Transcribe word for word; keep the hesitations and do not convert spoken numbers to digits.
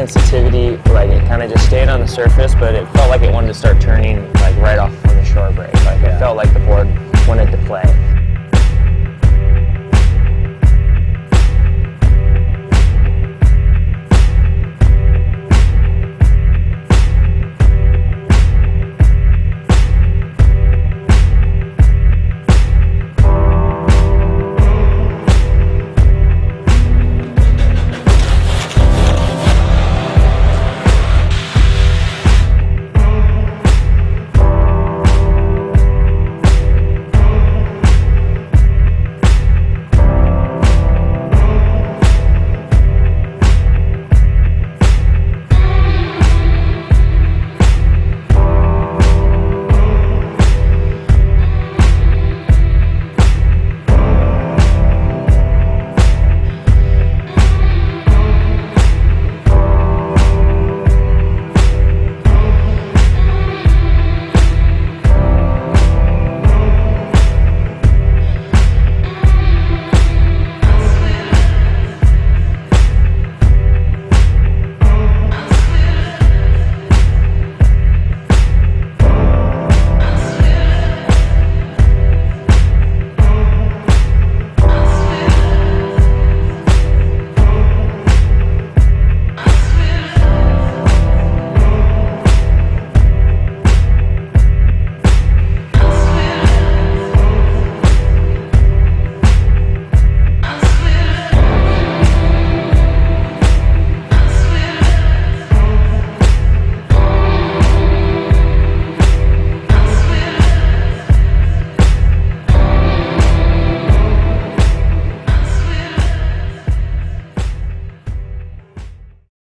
sensitivity, like it kind of just stayed on the surface, but it felt like it wanted to start turning like right off from the shore break. Like yeah. It felt like the board wanted to play.